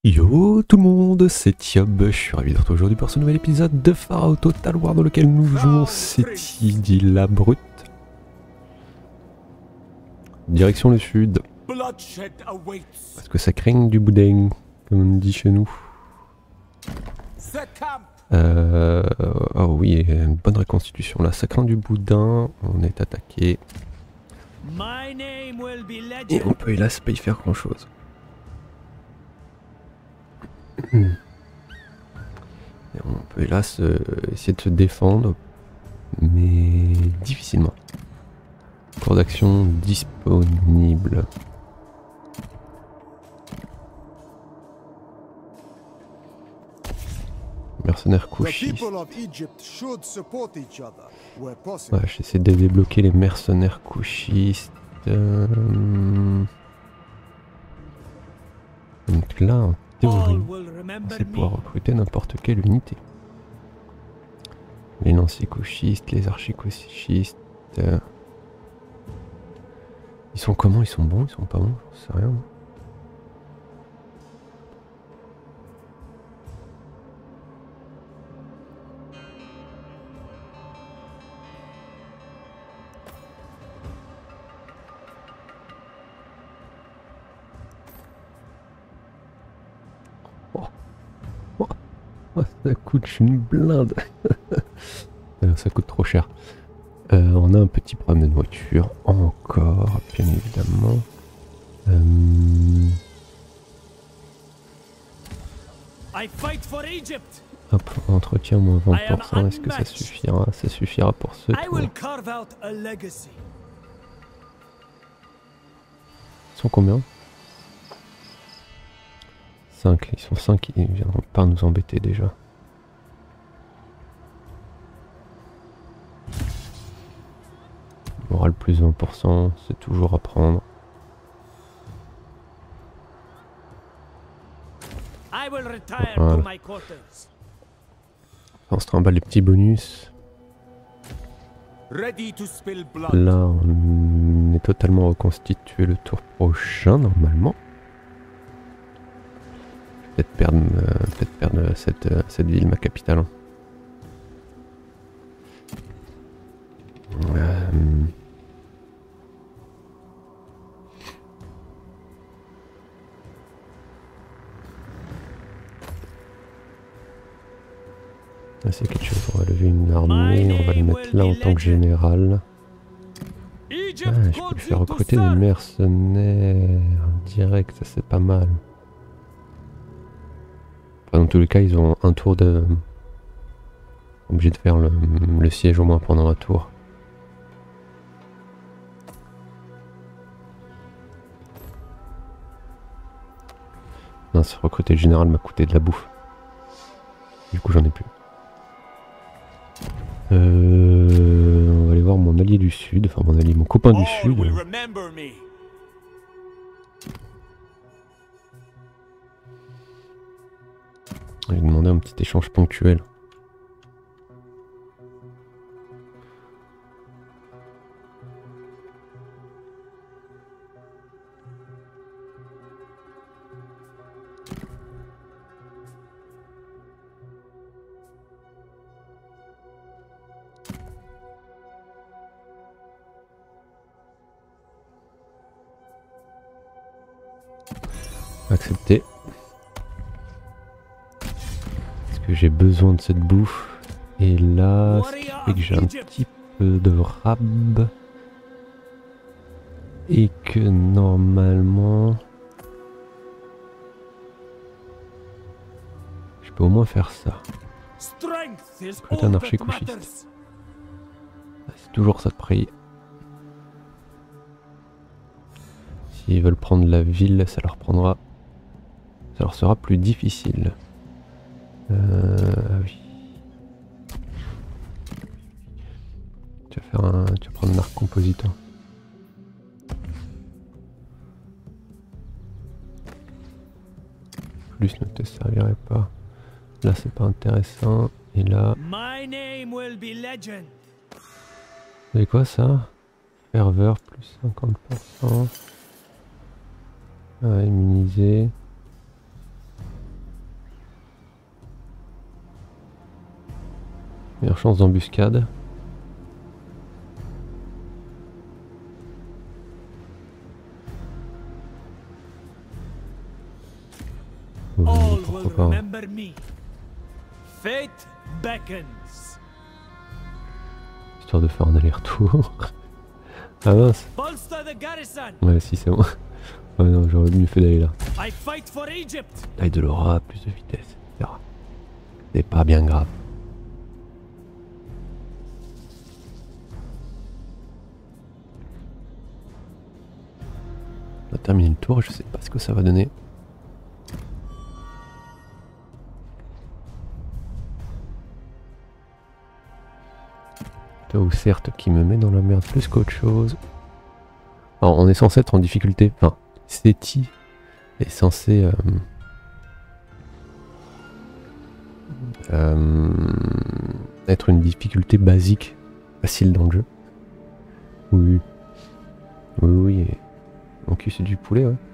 Yo tout le monde, c'est Thiob, je suis ravi de retrouver aujourd'hui pour ce nouvel épisode de Far Out Total War dans lequel nous jouons cette île brute. Direction le sud. Parce que ça craigne du boudin, comme on dit chez nous. Oh oui, une bonne reconstitution là, ça craint du boudin, on est attaqué. Et on peut hélas pas y faire grand chose. Et on peut hélas essayer de se défendre, mais difficilement. Cours d'action disponible. Mercenaires couchistes. Ouais, j'essaie de débloquer les mercenaires couchistes. Donc là, en théorie, c'est pouvoir recruter n'importe quelle unité. Les lanciers couchistes, les archers couchistes. Ils sont comment? Ils sont bons? Ils sont pas bons? Je sais rien. Ça coûte une blinde. Ça coûte trop cher. On a un petit problème de voiture. Encore, bien évidemment. Hop, entretien moins 20%. Est-ce que ça suffira? Ça suffira pour ce tour. Ils sont combien? 5. Ils sont 5. Ils ne viendront pas nous embêter déjà. Moral plus 20%, c'est toujours à prendre. Voilà. On se trimballe les petits bonus. Là, on est totalement reconstitué le tour prochain, normalement. Peut-être perdre cette ville, ma capitale. Hein. C'est quelque chose, on va lever une armée, on va le mettre là en tant que général. Ah, je peux lui faire recruter des mercenaires direct, ça c'est pas mal. Enfin, dans tous les cas, ils ont un tour de... Obligé de faire le siège au moins pendant un tour. Non, c'est recruter le général m'a coûté de la bouffe. Du coup, j'en ai plus. On va aller voir mon allié du sud, enfin mon allié, mon copain du sud. Je vais lui demander un petit échange ponctuel. Accepté. Est-ce que j'ai besoin de cette bouffe? Et là, ce qui fait que j'ai un petit peu de rab. Et que normalement... je peux au moins faire ça. Recruter un archer couchiste. C'est toujours ça de prix. S'ils veulent prendre la ville, ça leur prendra... ça leur sera plus difficile. Ah oui. Tu vas prendre un arc compositeur. Plus ne te servirait pas. Là c'est pas intéressant. Et là... c'est quoi ça? Ferveur plus 50%. Ah, immunisé. Meilleure chance d'embuscade. Oui, pourquoi pas. Histoire de faire un aller-retour. Ah mince. Ouais, si c'est bon. Ouais, non, j'aurais mieux fait d'aller là. Taille de l'aura, plus de vitesse, etc. C'est pas bien grave. On va terminer le tour, je sais pas ce que ça va donner. Ou certes qui me met dans la merde plus qu'autre chose. Alors on est censé être en difficulté, enfin Seti est censé être une difficulté basique, facile dans le jeu. Oui, oui, oui, et mon cul c'est du poulet, ouais.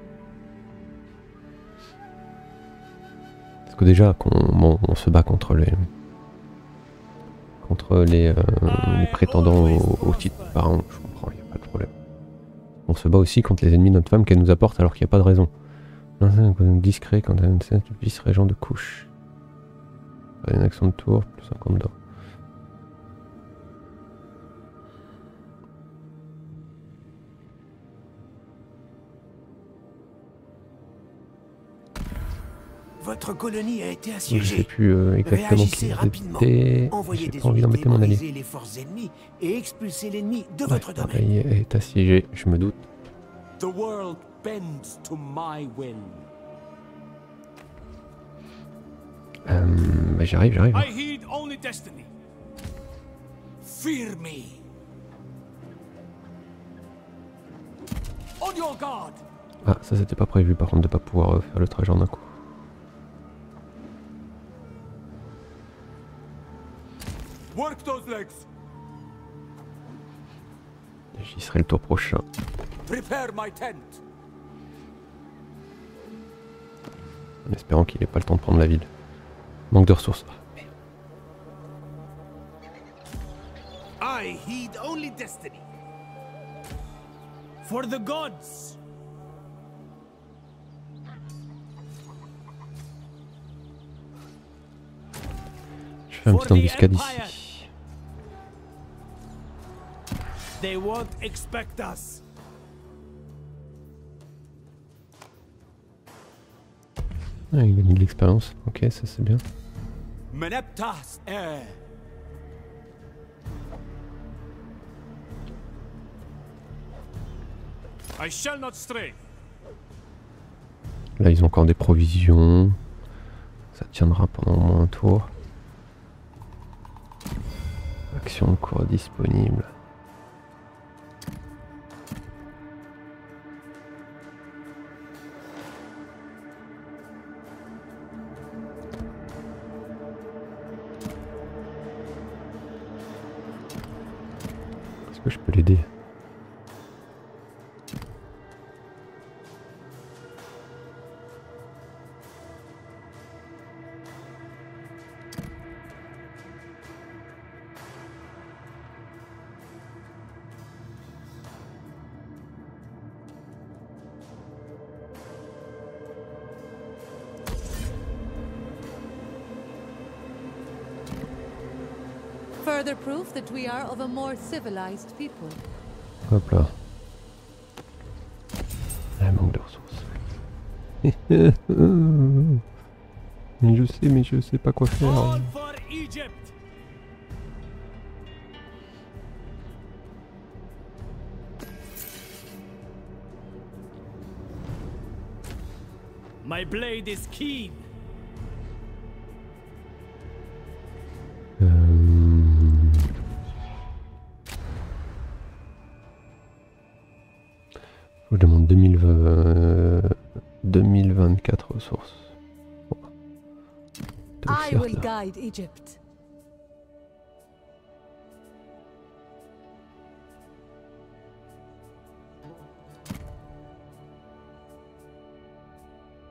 Parce que déjà bon, on se bat contre les prétendants au titre pharaon, je comprends, il n'y a pas de problème. On se bat aussi contre les ennemis de notre femme qu'elle nous apporte alors qu'il n'y a pas de raison. Discret quand un vice-régent de couche. Une action de tour, plus 50 d'or. Votre colonie a été assiégée. Je sais plus exactement qui c'était. J'ai pas envie d'embêter mon allié. Les forces ennemies et expulser l'ennemi de votre domaine. Pareil, est assiégé, je me doute. The world bends to my will. Bah j'arrive. I heed only destiny. Fear me. On your guard. Ah, ça c'était pas prévu par contre de pas pouvoir faire le trajet en un coup. Work those legs. J'y serai le tour prochain. Prepare my tent. En espérant qu'il n'ait pas le temps de prendre la ville. Manque de ressources. Ah, merde. I heed only destiny. For the gods. Je fais une petite embuscade ici. They won't expect us. Ah, il gagne de l'expérience. Ok, ça c'est bien. Meneptas air. I shall not stray. Là, ils ont encore des provisions. Ça tiendra pendant au moins un tour. Action de cours disponible. Est-ce que je peux l'aider ? Further proof that we are of a more civilized people. Hop là. Ah, manque de ressources. Mais je sais pas quoi faire. All for Egypt. My blade is keen. Je vous demande 2024 ressources. Bon. I will guide Egypt.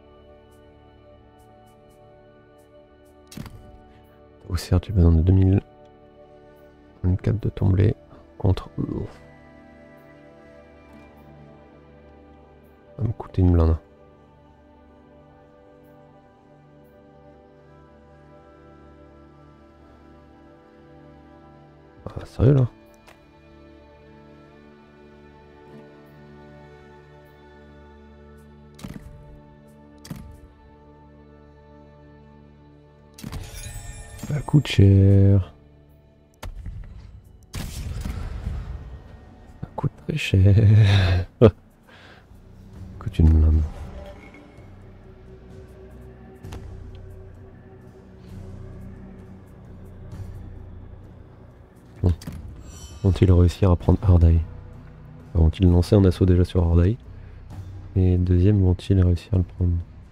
Au cerf, tu as besoin de 2000. 24 de tomber contre... Ça va me coûter une blinde. Ah, sérieux là? Ça coûte cher. Ça coûte très cher. Coûte une blinde. Bon. Vont-ils réussir à prendre Ardai? Vont-ils lancer un assaut déjà sur Ardai? Et deuxième, vont-ils réussir à le prendre?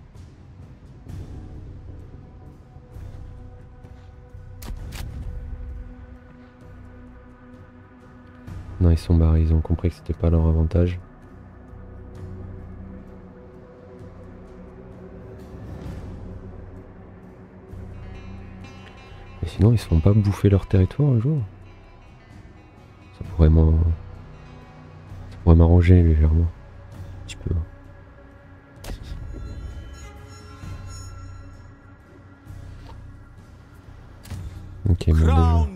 Non, ils sont barrés, ils ont compris que c'était pas leur avantage. Mais sinon, ils se font pas bouffer leur territoire un jour? Ça pourrait m'arranger légèrement. Un petit peu. Ok, bon, déjà.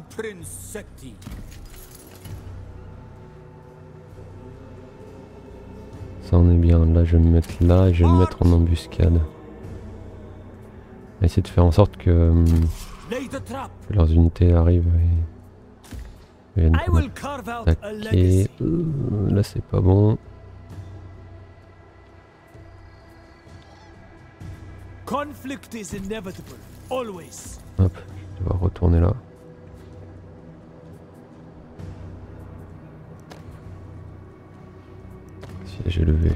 Ça en est bien. Là, je vais me mettre là et je vais me mettre en embuscade. On va essayer de faire en sorte que leurs unités arrivent et viennent attaquer. Là, c'est pas bon. Hop, je vais retourner là. J'ai levé.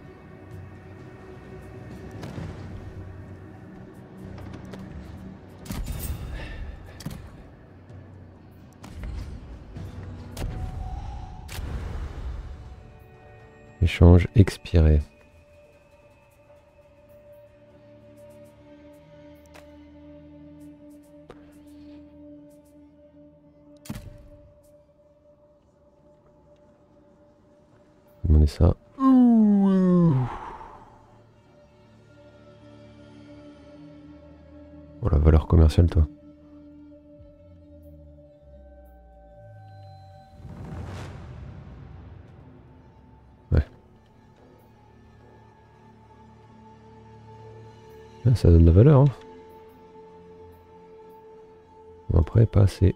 Échange expiré. Demandez ça. Oh la valeur commerciale toi. Ouais. Ah, ça donne de la valeur hein. Bon, après pas assez.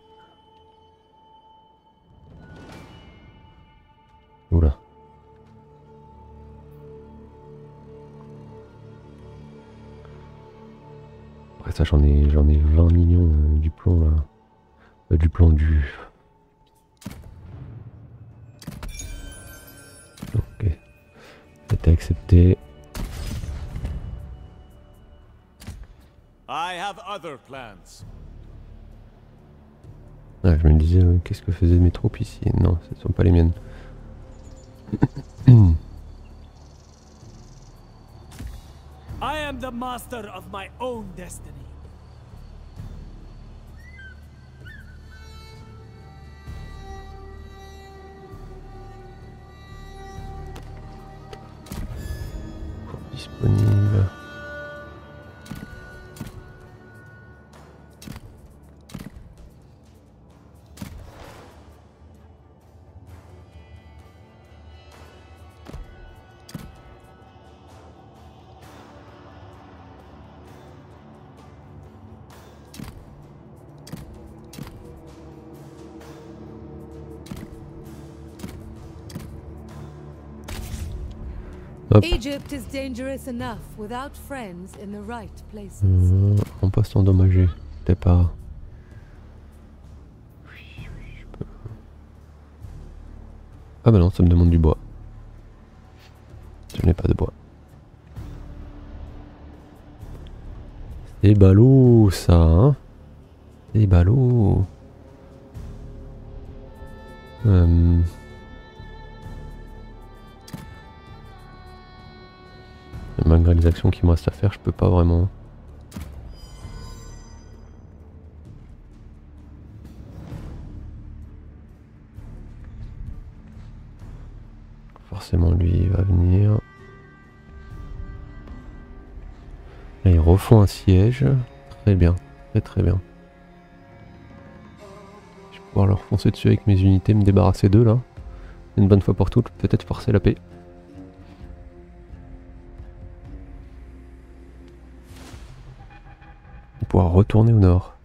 Oula. Après ça j'en ai 20 millions du plomb là. Du plomb du... Ok. C'était accepté. I have other plans. Ah, je me disais, qu'est-ce que faisaient mes troupes ici? Non, ce ne sont pas les miennes. I am the master of my own destiny. Disponible. Hop. Egypt is dangerous enough without friends in the right places. En poste endommagé. T'es pas. Oui, je peux. Ah bah non, ça me demande du bois. Je n'ai pas de bois. C'est ballot ça, hein. C'est ballot. Malgré les actions qui me restent à faire, je peux pas vraiment. forcément lui il va venir. Là ils refont un siège. Très bien, très bien. Je vais pouvoir leur foncer dessus avec mes unités, me débarrasser d'eux là. Une bonne fois pour toutes, peut-être forcer la paix. Et pouvoir retourner au nord.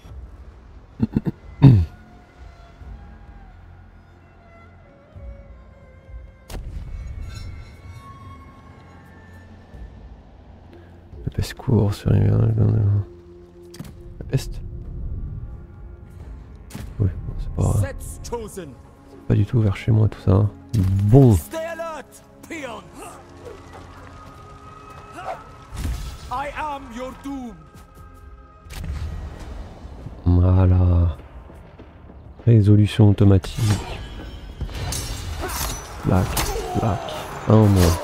La peste court sur les... La peste? Oui, bon, c'est pas du tout vers chez moi tout ça. Bon. Stay alert, peons. I am your doom. Voilà. Résolution automatique. Clac, clac. Un moins.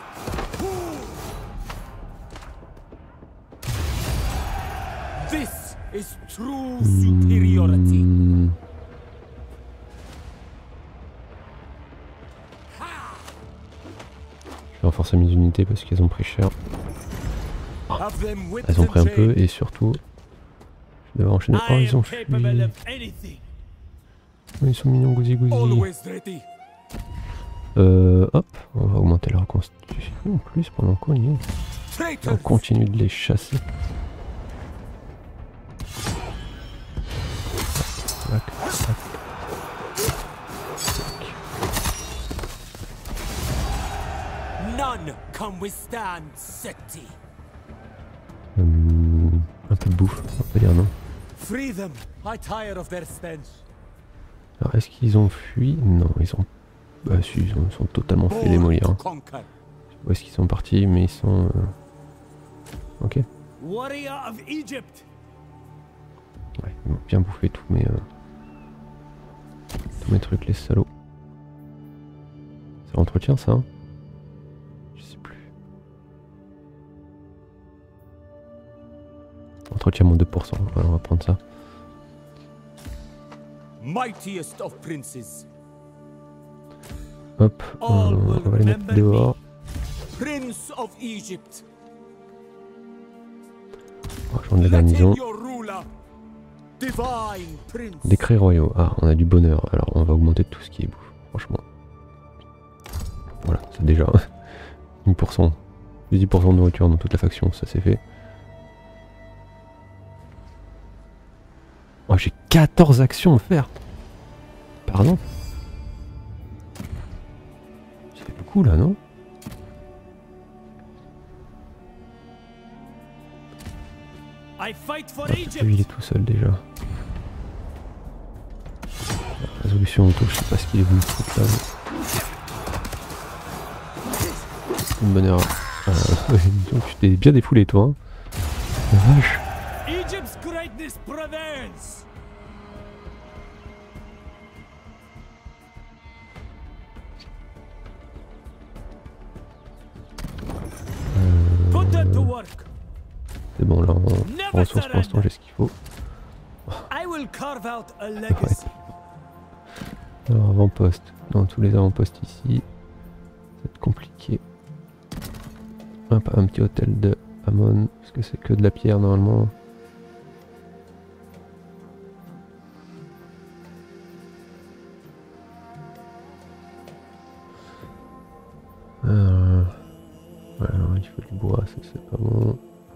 This is true superiority. Je vais renforcer mes unités parce qu'elles ont pris cher. Have them with Elles ont the pris un peu chain. et surtout... Je devrais enchaîner. Oh, I ils am ont fui. capable of anything. Oh, ils sont mignons, gousi gousi. Always ready. Hop, on va augmenter leur constitution en plus pendant qu'on y est. On Traitors. continue de les chasser. Tac, tac. None can withstand Seti. Un peu de bouffe, on va dire non. Free them. I tire of their stench. Alors est-ce qu'ils ont fui? Non, ils ont... Bah si, ils sont totalement fait Born démolir. to Hein. conquer. Où est-ce qu'ils sont partis? Mais ils sont... Ok. Warrior of Egypt. Ouais, ils vont bien bouffer tous mes trucs, les salauds. Ça entretient ça hein? Je sais plus. Entretient moins 2%. Voilà, on va prendre ça. Mightiest of princes. Hop, on va les mettre dehors. Prince of Egypt. On va rejoindre la garnison. Your ruler. Divine prince. Décrets royaux. Ah, on a du bonheur. Alors, on va augmenter tout ce qui est bouffe. Franchement. Voilà, c'est déjà 1%. 10% de nourriture dans toute la faction, ça c'est fait. Oh, j'ai 14 actions à faire. Pardon? Ça fait beaucoup là, non? I fight for Lui, il Egypt. est tout seul déjà. Résolution auto, je sais pas ce qu'il est venu foutre là. Mais... Une bonne erreur. Donc tu t'es bien défoulé toi. Hein. La vache. Egypt's greatness prevails. Put them to work. C'est bon là, en ressources pour l'instant j'ai ce qu'il faut. I will carve out a legacy. Alors avant-poste, dans tous les avant-postes ici, ça va être compliqué. Hop, un petit hôtel de Amon, parce que c'est que de la pierre normalement. Ouais, alors, il faut du bois, ça c'est pas bon.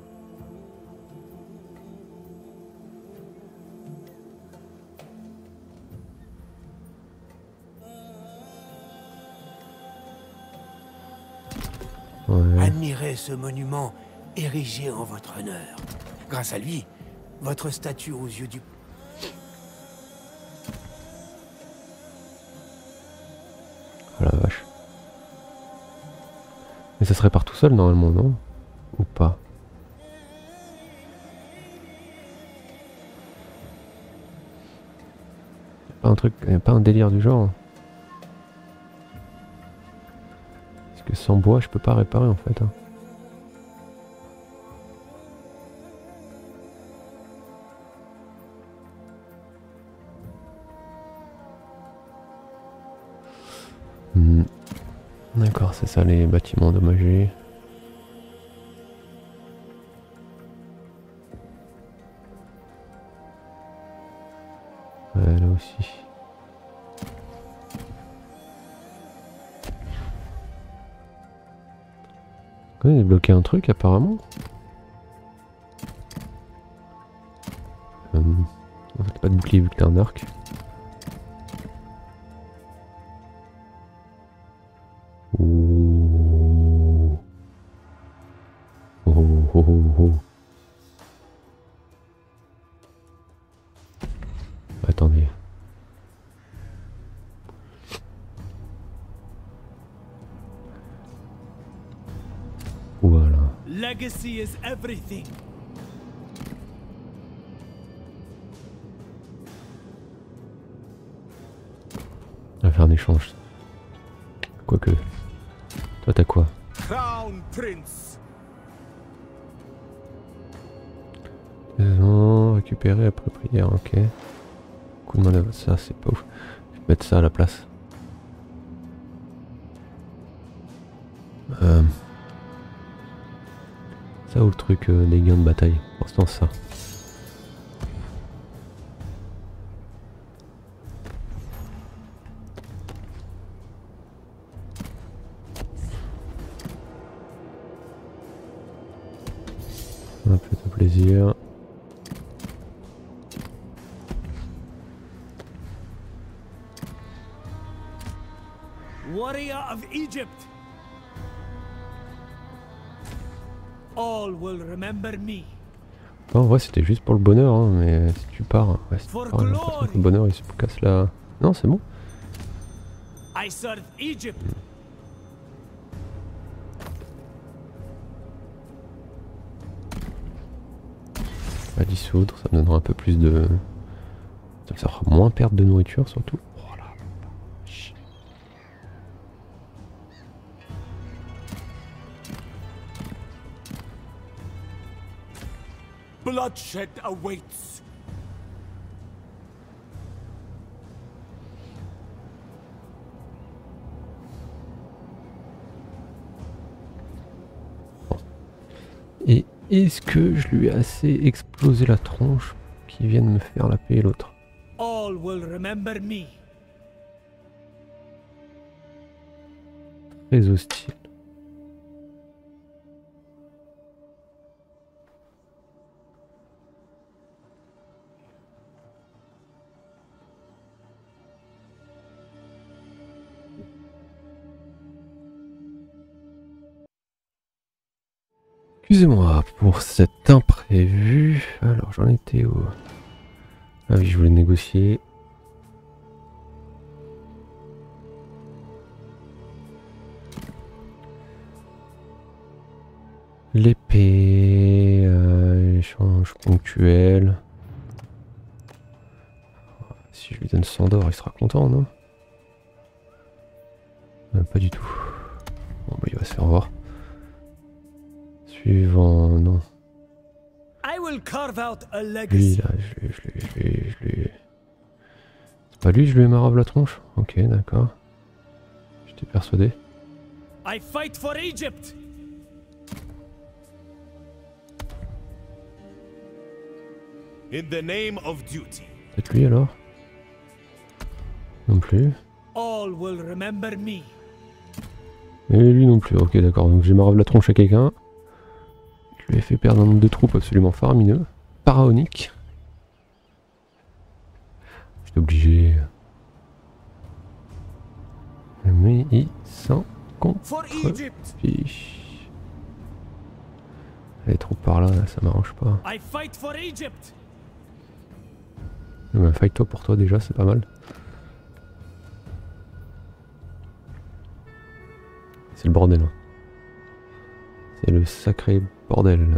Ouais. Admirez ce monument érigé en votre honneur. Grâce à lui, votre statut aux yeux du... Oh la vache. Mais ça se répare tout seul normalement, non? Ou pas? Y'a pas un truc, y'a pas un délire du genre? Parce que sans bois, je peux pas réparer en fait. Hein. D'accord, c'est ça les bâtiments endommagés. Ouais, là aussi. On a débloqué un truc apparemment. En fait, pas de bouclier vu que t'as un arc. Oh. Oh, oh, oh, oh. Attendez. Voilà. Legacy is everything. On va faire un échange. Quoique. Toi t'as quoi? Crown Prince. Récupérer après prière, ok. Coup de manœuvre, ça c'est pas ouf. Je vais mettre ça à la place. Ça ou le truc des gains de bataille. Pour l'instant ça. Un peu de plaisir. Warrior of Egypt. All will remember me. En vrai c'était juste pour le bonheur, hein, mais si tu pars, ouais, c'est For pareil, j'ai l'impression que glory. le bonheur il se casse là. Non c'est bon. I serve Egypt. À dissoudre, ça me donnera un peu plus de... Ça fera moins perdre de nourriture surtout. Oh là. Bloodshed awaits. Et est-ce que je lui ai assez explosé la tronche qu'il vienne me faire la paix l'autre? All will remember me. Très hostile. Excusez-moi pour cet imprévu. Alors j'en étais où? Ah oui, je voulais négocier. L'épée, échange ponctuel. Si je lui donne 100 d'or, il sera content, non? Pas du tout. Bon bah il va se faire voir. Suivant, non. I will carve out a Lui legacy. là, je lui... C'est pas lui, je lui ai marave la tronche? Ok, d'accord. J'étais persuadé. I fight for Egypt. In the name of duty. Peut-être lui alors? Non plus. All will remember me. Et lui non plus, ok d'accord. Donc j'ai marave la tronche à quelqu'un. Je lui ai fait perdre un nombre de troupes absolument faramineux. Pharaonique. J'étais obligé. Mais il s'en For Egypt. fiche. Les troupes par là, ça m'arrange pas. I fight for Egypt. Bah, fight-toi pour toi déjà, c'est pas mal. C'est le bordel. Hein. C'est le sacré bordel.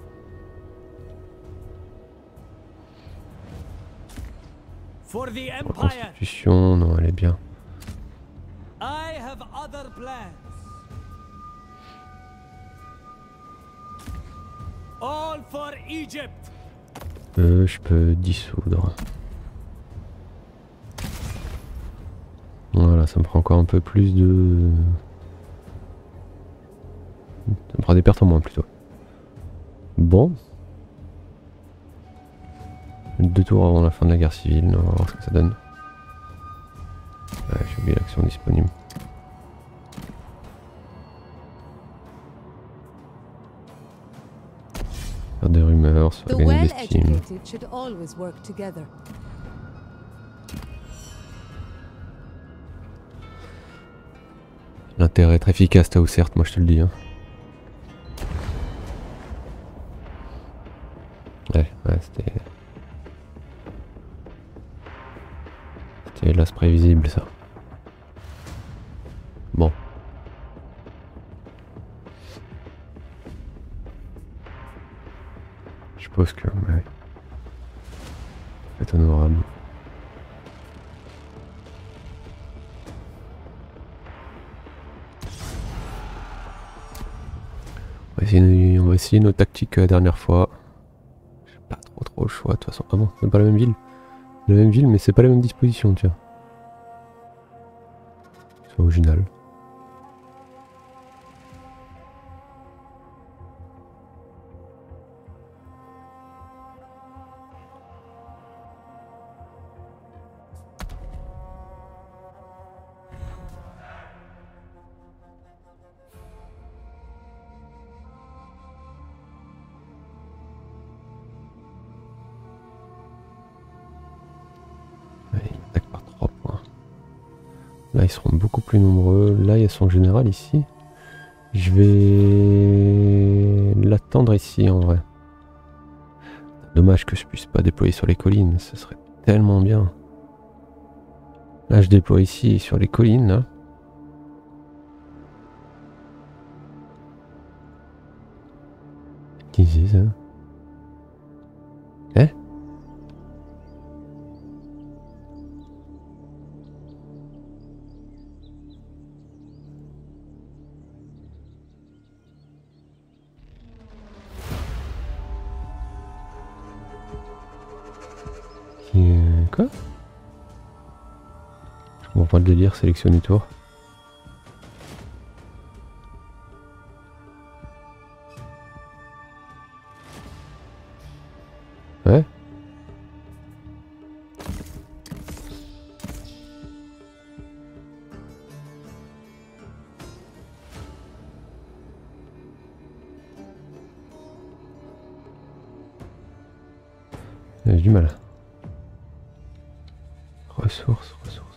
For the La Empire. constitution, non, elle est bien. I have other plans. All for Egypt. Je peux dissoudre. Voilà, ça me prend encore un peu plus de Ça me fera des pertes en moins plutôt. Bon. 2 tours avant la fin de la guerre civile, on va voir ce que ça donne. Ouais, j'ai oublié l'action disponible. Faire des rumeurs, se The gagner des estimes. well-educated should always work together. L'intérêt est très efficace, Tao, certes, moi je te le dis. Hein. Ouais, c'était... C'était hélas prévisible ça. Bon. Je suppose que... Ouais. C'est honorable. On va essayer nos tactiques que la dernière fois. J'ai pas trop le choix de toute façon. Ah bon, c'est pas la même ville. La même ville mais c'est pas la même disposition, tiens. C'est original. Là ils seront beaucoup plus nombreux. Là il y a son général ici. Je vais l'attendre ici en vrai. Dommage que je puisse pas déployer sur les collines. Ce serait tellement bien. Là je déploie ici sur les collines là. Qu'est-ce que c'est ça? Eh? Quoi? Je comprends pas le délire, sélectionner tour. Ouais. J'ai du mal. Ressources.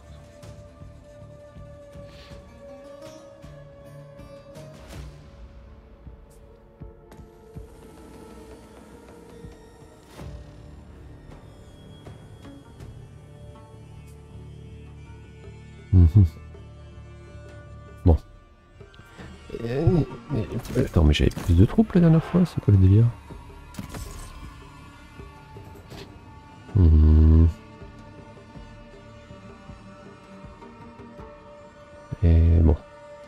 Bon. Attends, mais j'avais plus de troupes la dernière fois, c'est quoi le délire? Et bon.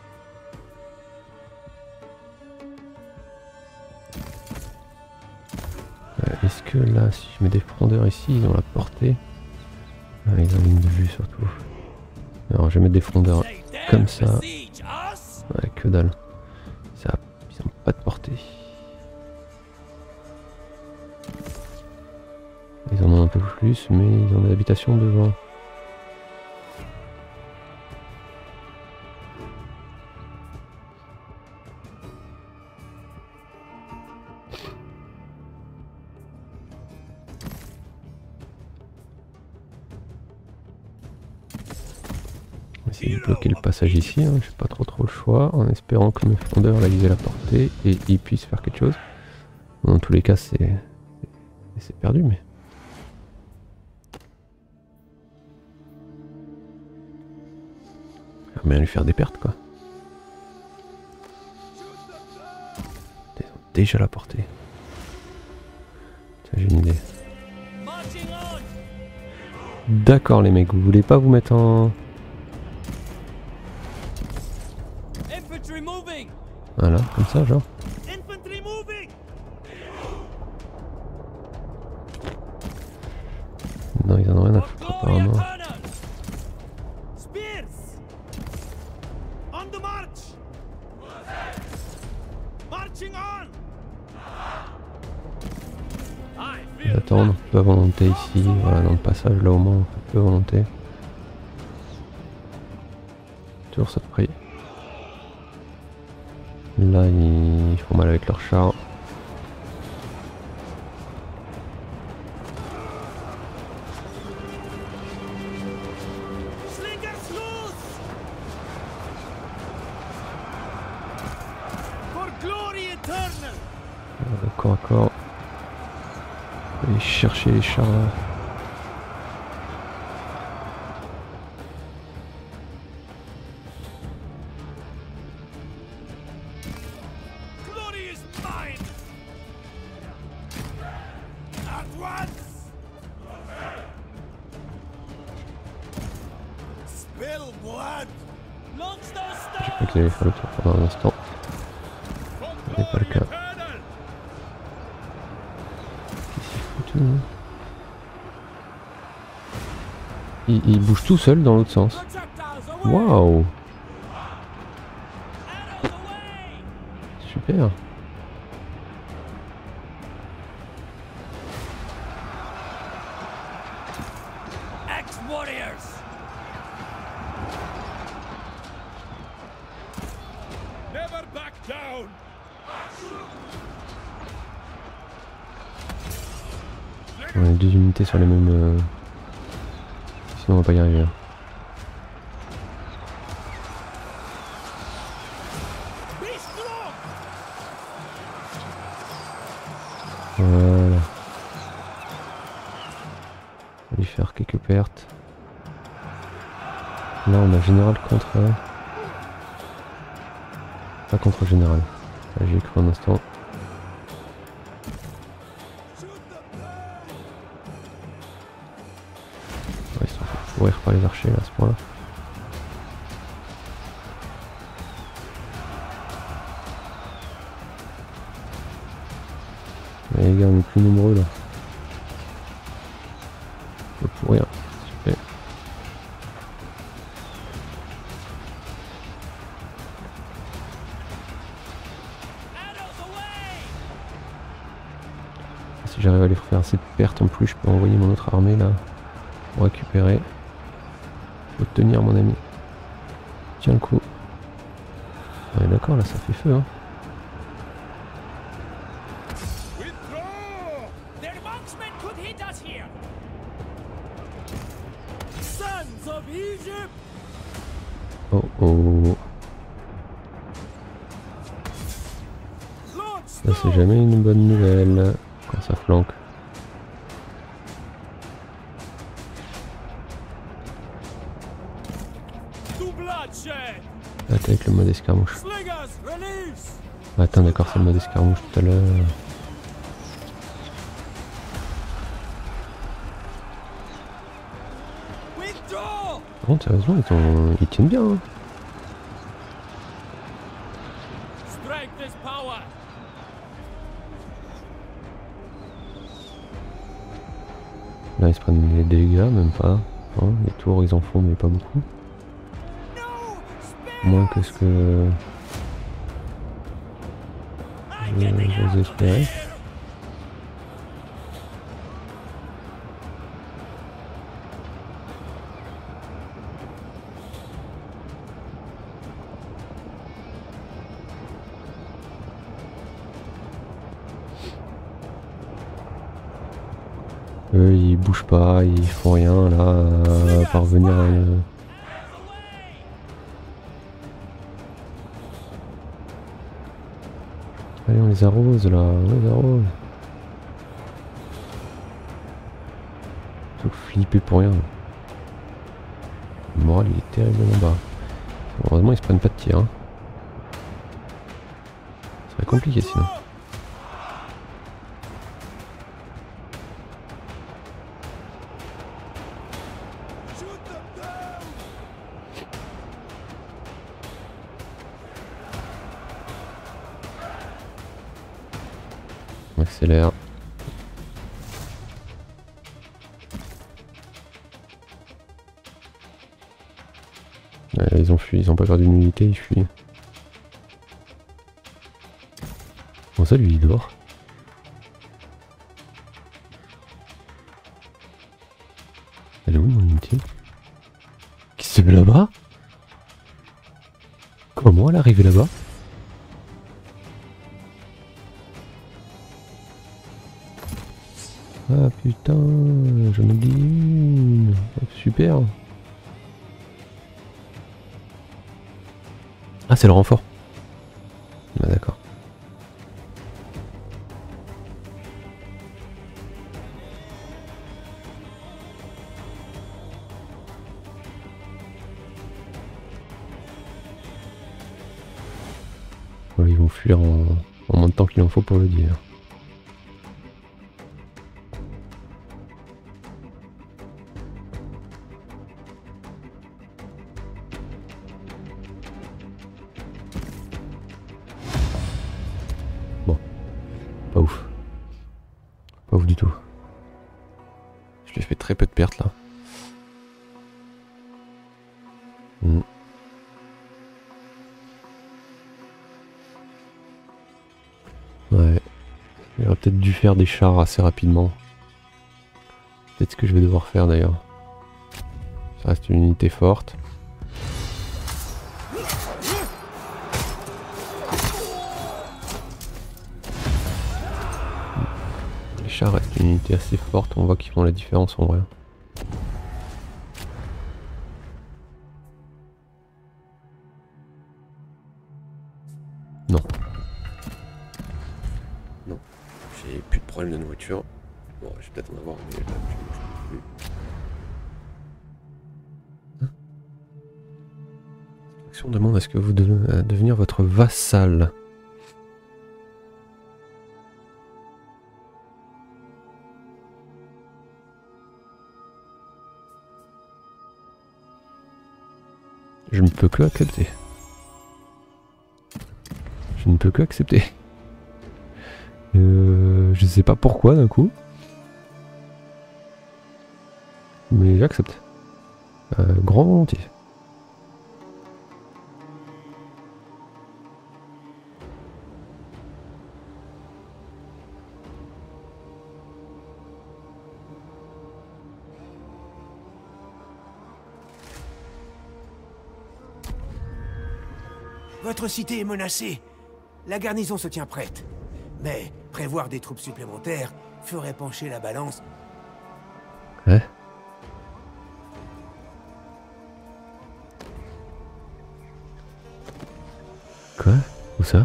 Est-ce que là, si je mets des frondeurs ici, ils ont la portée? Ah, ils ont ligne de vue surtout. Alors je vais mettre des frondeurs comme ça. Ouais, que dalle. Ça, ils ont pas de portée. Ils en ont un peu plus, mais ils ont des habitations devant. On va essayer de bloquer le passage ici, hein. J'ai pas trop le choix, en espérant que mes frondeurs là ils aient la portée et ils puissent faire quelque chose. Dans tous les cas c'est perdu, mais... Il va bien lui faire des pertes quoi. Ils ont déjà la portée. Tiens, j'ai une idée. D'accord les mecs, vous voulez pas vous mettre en... Voilà, comme ça genre. Non, ils en ont rien à foutre apparemment. On va attendre, peu à volonté ici, voilà dans le passage là au moins on fait peu à volonté. Toujours ça de prix. Là ils font mal avec leur char. Corps à corps. Aller chercher les chars là. J'ai cru qu'ils allaient faire le tour pendant un instant. Ce n'est pas le cas. Il bouge tout seul dans l'autre sens. Waouh! Super! On a 2 unités sur les mêmes... Sinon on va pas y arriver. Voilà. On va lui faire quelques pertes. Là on a général contre... Pas contre général. Là j'ai cru un instant. Ouais, ils sont fait pourrir par les archers là à ce point là. Mais les gars on est plus nombreux là. On peut pourrir. Super. Si j'arrive à les faire assez de pertes en plus, je peux envoyer mon autre armée là pour récupérer. Faut tenir mon ami. Tiens le coup. Ouais d'accord là ça fait feu hein. Oh oh. Ça c'est jamais une bonne nouvelle quand ça flanque. Attends avec le mode escarmouche. Attends d'accord c'est le mode escarmouche tout à l'heure. Par contre sérieusement ils tiennent bien hein. Là ils se prennent des dégâts même pas. Hein, les tours ils en font mais pas beaucoup. Moins que ce que j'ose espérer. Eux ils bougent pas, ils font rien là à parvenir à... Allez on les arrose là, on les arrose. Faut flipper pour rien. Le moral il est terriblement bas. Heureusement ils se prennent pas de tir hein. Ce serait compliqué sinon. On accélère. Ouais, ils ont fui, ils ont pas perdu une unité, ils fuient. Bon ça lui il dort. arrivée là-bas? Comment elle est arrivée là-bas? Ah putain, j'en ai oublié une. Oh, super. Ah, c'est le renfort. Ah, d'accord. Ouais, ils vont fuir en moins de temps qu'il en faut pour le dire. Pas ouf. Pas ouf du tout. Je lui ai fait très peu de pertes là. Ouais. J'aurais peut-être dû faire des chars assez rapidement. Peut-être ce que je vais devoir faire d'ailleurs. Ça reste une unité forte. Les chars restent une unité assez forte, on voit qu'ils font la différence en vrai. Non. Non. J'ai plus de problème de nourriture. Bon, je vais peut-être en avoir, mais là, je ne plus. On demande à ce que vous devenir votre vassal. Je ne peux que accepter. Je ne peux que accepter. Je sais pas pourquoi d'un coup. Mais j'accepte. Grand volontiers. Votre cité est menacée. La garnison se tient prête. Mais prévoir des troupes supplémentaires ferait pencher la balance. Ouais. Quoi? Où ça?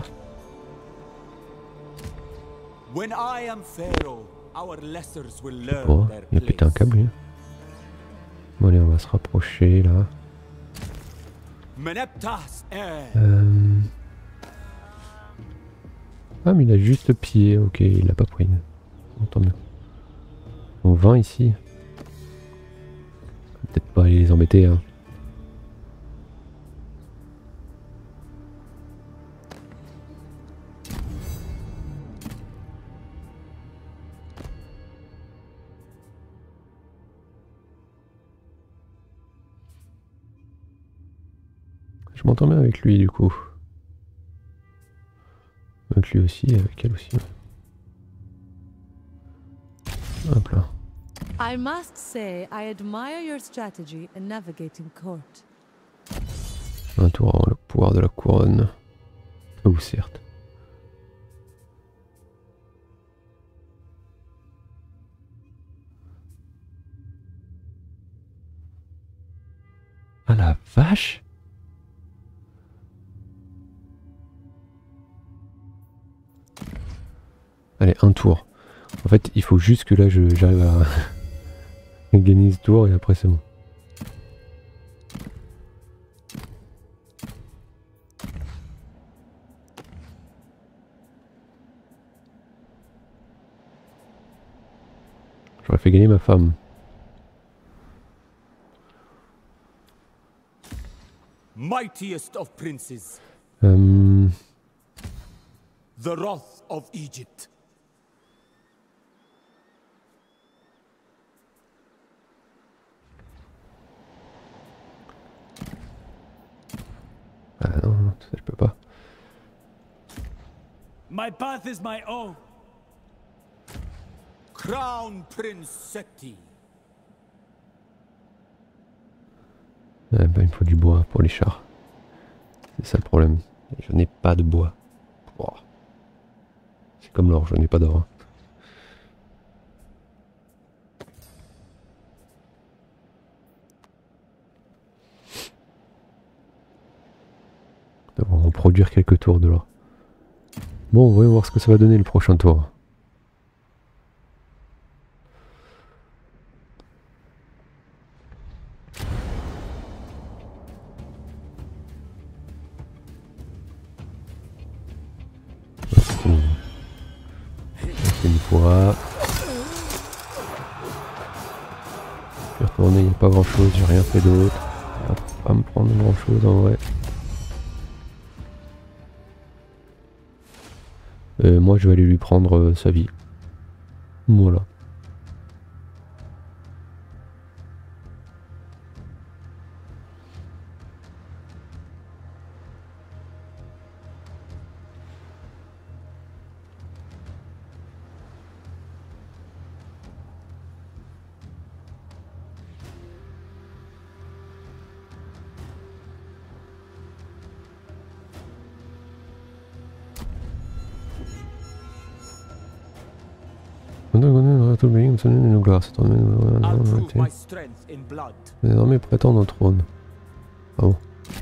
When I am Pharaoh, our lessers will learn Oh, their il a pété un place. câble lui. Bon allez, on va se rapprocher là. Meneptas heir. Ah mais il a juste le pied, ok, il l'a pas pris. Bon, tant mieux. On 20 ici. Peut-être pas aller les embêter hein. Je m'entends bien avec lui du coup. Avec lui aussi, avec elle aussi. Hop là. I must say, I admire your strategy in navigating court. Un tour avant le pouvoir de la couronne. Ou certes. Ah la vache! Allez, un tour. En fait, il faut juste que là, j'arrive à gagner ce tour et après c'est bon. J'aurais fait gagner ma femme. Mightiest of princes, Euh... the wrath of Egypt. Ah non, ça je peux pas. My path is my own. Crown Prince Seti. bah, il me faut du bois pour les chars. C'est ça le problème. Je n'ai pas de bois. Oh. C'est comme l'or, je n'ai pas d'or. On va en produire quelques tours de l'or. Bon, voyons voir ce que ça va donner le prochain tour. Une fois. Je suis retourné, il n'y a pas grand chose, j'ai rien fait d'autre. Ça va pas me prendre grand chose en vrai. Moi je vais aller lui prendre sa vie. Voilà. Désormais prétendre au trône. Ah bon.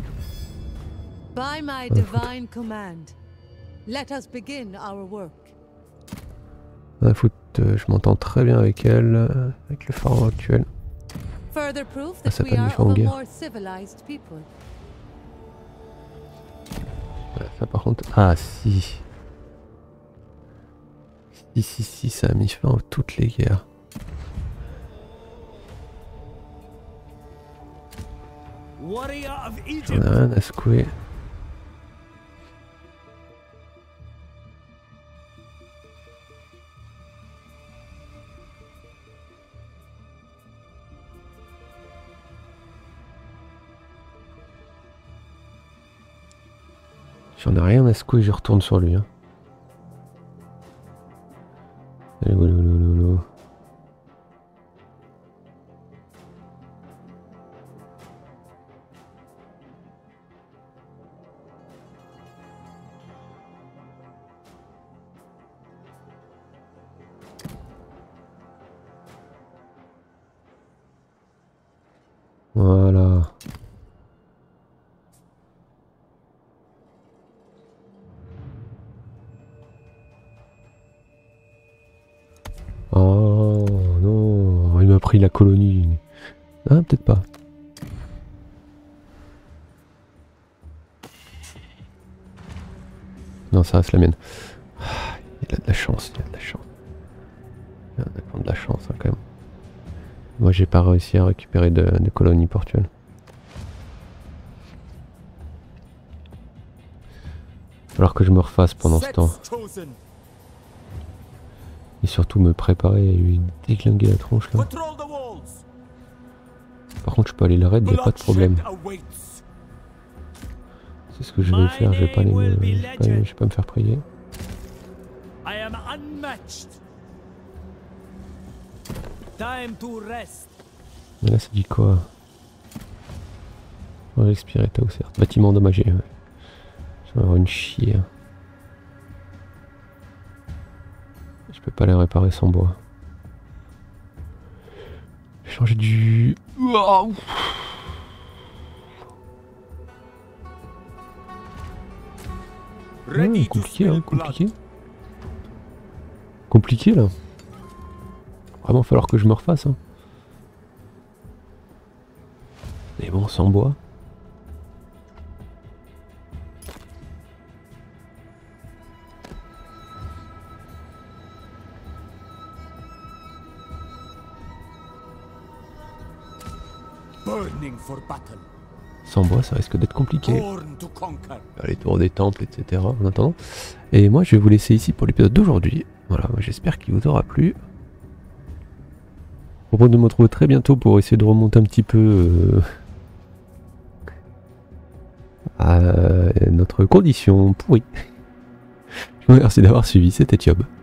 By my divine command, let us begin our work. Je m'entends très bien avec elle, avec le pharaon actuel. Further proof Ah, that ça we peut are nous faire en of a guerre. more civilized people. Ouais, ça par contre... Ah si. Si, ça a mis fin à toutes les guerres. J'en ai rien à secouer. J'en ai rien à secouer, je retourne sur lui. Hein. Allez, lolo. Voilà. Oh non, il m'a pris la colonie. Ah, peut-être pas. Non, ça reste la mienne. Ah, il a de la chance, il a de la chance. Il a de la chance hein, quand même. Moi j'ai pas réussi à récupérer de colonies portuaires. Alors que je me refasse pendant ce temps. Et surtout me préparer à lui déglinguer la tronche là. Par contre je peux aller la raid, il n'y a pas de problème. C'est ce que je vais faire, je vais pas me faire prier. Mais là ça dit quoi? On va expirer Tau certes. Bâtiment endommagé. Ouais. Ça va avoir une chier. Je peux pas les réparer sans bois. Changer du... Wow. Compliqué, hein, compliqué. Compliqué là. Vraiment falloir que je me refasse. Hein. Mais bon, sans bois. Sans bois, ça risque d'être compliqué. Les tours des temples, etc. En attendant. Et moi, je vais vous laisser ici pour l'épisode d'aujourd'hui. Voilà, j'espère qu'il vous aura plu. Je vous propose de me retrouver très bientôt pour essayer de remonter un petit peu à notre condition pourrie. Je vous remercie d'avoir suivi, c'était Thiob.